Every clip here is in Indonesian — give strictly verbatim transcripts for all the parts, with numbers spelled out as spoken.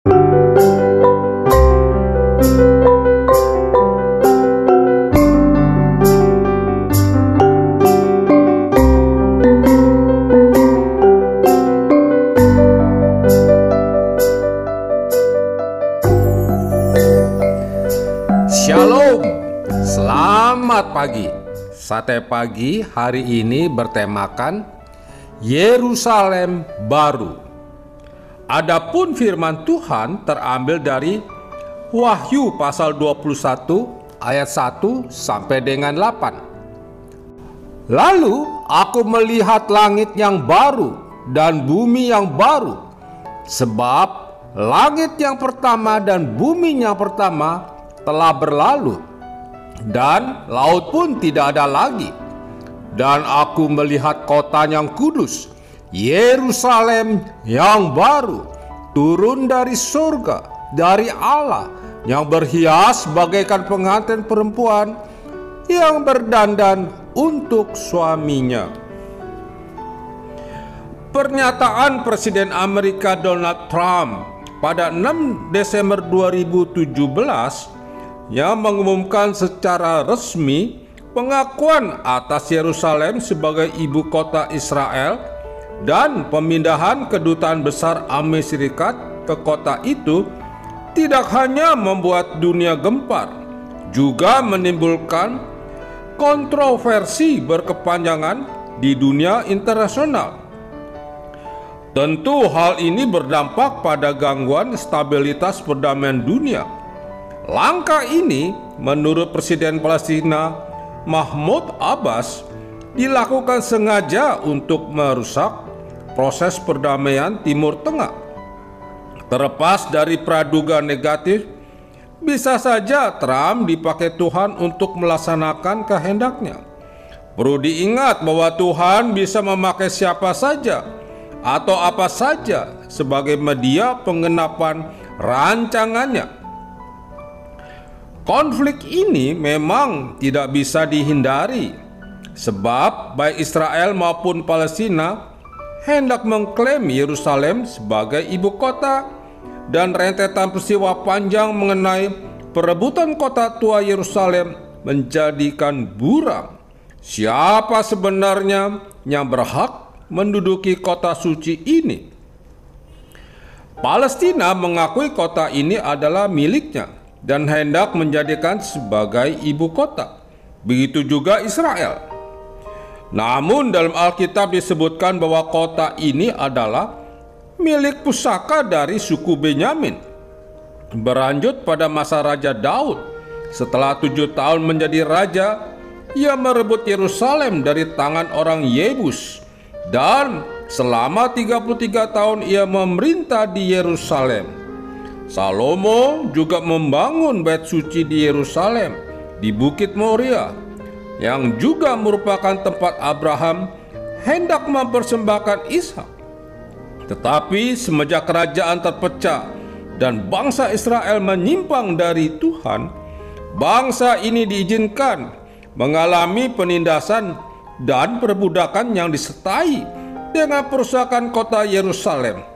Shalom, selamat pagi. Sate pagi hari ini bertemakan Yerusalem baru. Adapun firman Tuhan terambil dari Wahyu pasal dua puluh satu ayat satu sampai dengan delapan. Lalu aku melihat langit yang baru dan bumi yang baru, sebab langit yang pertama dan bumi yang pertama telah berlalu, dan laut pun tidak ada lagi. Dan aku melihat kota yang kudus, Yerusalem yang baru, turun dari surga, dari Allah, yang berhias bagaikan pengantin perempuan yang berdandan untuk suaminya. Pernyataan Presiden Amerika Donald Trump pada enam Desember dua ribu tujuh belas yang mengumumkan secara resmi pengakuan atas Yerusalem sebagai ibu kota Israel dan pemindahan kedutaan besar Amerika Serikat ke kota itu tidak hanya membuat dunia gempar, juga menimbulkan kontroversi berkepanjangan di dunia internasional. Tentu hal ini berdampak pada gangguan stabilitas perdamaian dunia. Langkah ini menurut Presiden Palestina Mahmud Abbas dilakukan sengaja untuk merusak proses perdamaian Timur Tengah. Terlepas dari praduga negatif, bisa saja Trump dipakai Tuhan untuk melaksanakan kehendaknya. Perlu diingat bahwa Tuhan bisa memakai siapa saja atau apa saja sebagai media penggenapan rancangannya. Konflik ini memang tidak bisa dihindari, sebab baik Israel maupun Palestina hendak mengklaim Yerusalem sebagai ibu kota, dan rentetan peristiwa panjang mengenai perebutan kota tua Yerusalem menjadikan buram siapa sebenarnya yang berhak menduduki kota suci ini. Palestina mengakui kota ini adalah miliknya dan hendak menjadikan sebagai ibu kota. Begitu juga Israel. Namun dalam Alkitab disebutkan bahwa kota ini adalah milik pusaka dari suku Benyamin. Berlanjut pada masa Raja Daud, setelah tujuh tahun menjadi raja, ia merebut Yerusalem dari tangan orang Yebus, dan selama tiga puluh tiga tahun ia memerintah di Yerusalem. Salomo juga membangun bait suci di Yerusalem, di Bukit Moria, yang juga merupakan tempat Abraham hendak mempersembahkan Ishak. Tetapi semenjak kerajaan terpecah dan bangsa Israel menyimpang dari Tuhan, bangsa ini diizinkan mengalami penindasan dan perbudakan yang disertai dengan perusakan kota Yerusalem.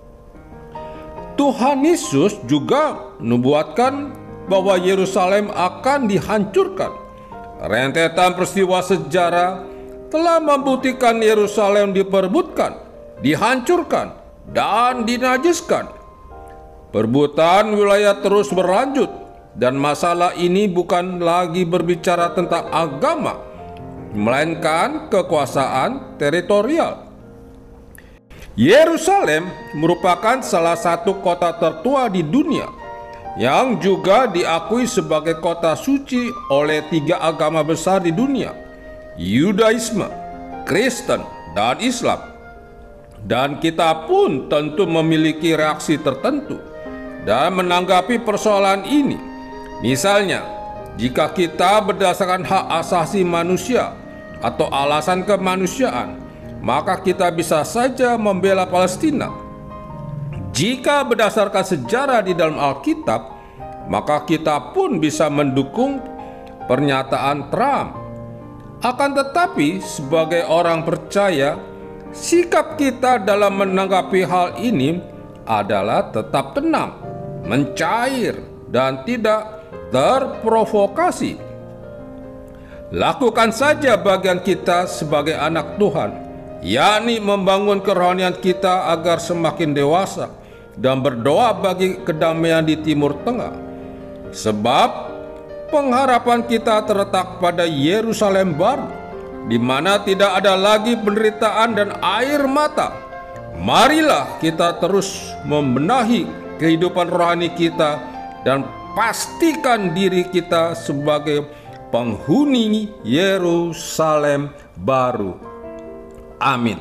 Tuhan Yesus juga menubuatkan bahwa Yerusalem akan dihancurkan. Rentetan peristiwa sejarah telah membuktikan Yerusalem diperebutkan, dihancurkan, dan dinajiskan. Perebutan wilayah terus berlanjut, dan masalah ini bukan lagi berbicara tentang agama, melainkan kekuasaan teritorial. Yerusalem merupakan salah satu kota tertua di dunia yang juga diakui sebagai kota suci oleh tiga agama besar di dunia, Yudaisme, Kristen, dan Islam. Dan kita pun tentu memiliki reaksi tertentu dan menanggapi persoalan ini. Misalnya, jika kita berdasarkan hak asasi manusia atau alasan kemanusiaan, maka kita bisa saja membela Palestina. Jika berdasarkan sejarah di dalam Alkitab, maka kita pun bisa mendukung pernyataan Trump. Akan tetapi, sebagai orang percaya, sikap kita dalam menanggapi hal ini adalah tetap tenang, mencair, dan tidak terprovokasi. Lakukan saja bagian kita sebagai anak Tuhan, yakni membangun kerohanian kita agar semakin dewasa dan berdoa bagi kedamaian di Timur Tengah. Sebab pengharapan kita terletak pada Yerusalem baru, di mana tidak ada lagi penderitaan dan air mata. Marilah kita terus membenahi kehidupan rohani kita dan pastikan diri kita sebagai penghuni Yerusalem baru. Amin.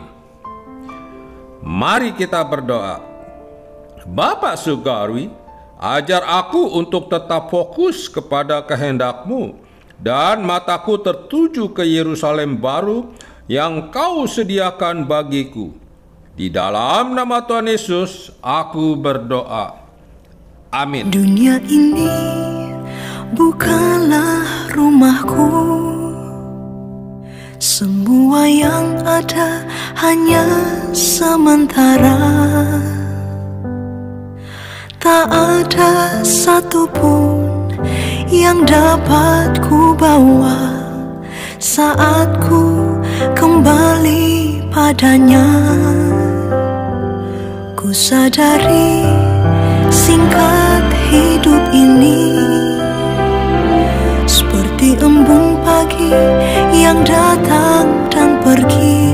Mari kita berdoa. Bapa surgawi, ajar aku untuk tetap fokus kepada kehendak-Mu dan mataku tertuju ke Yerusalem baru yang Kau sediakan bagiku. Di dalam nama Tuhan Yesus aku berdoa. Amin. Dunia ini bukanlah rumahku, semua yang ada hanya sementara. Tak ada satupun yang dapat ku bawa saat ku kembali padanya. Ku sadari singkat hidup ini seperti embun pagi yang datang dan pergi.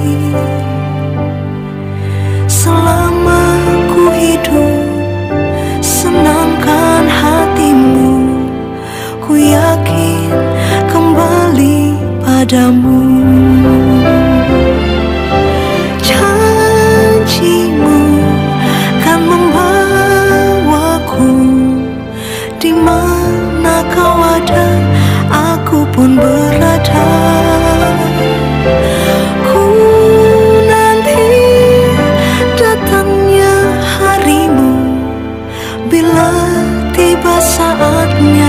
Selama ku hidup, senangkan hatimu, ku yakin kembali padamu. Janjimu kan membawaku, di mana Kau ada, aku pun berada. Ku nanti datangnya harimu, bila tiba saatnya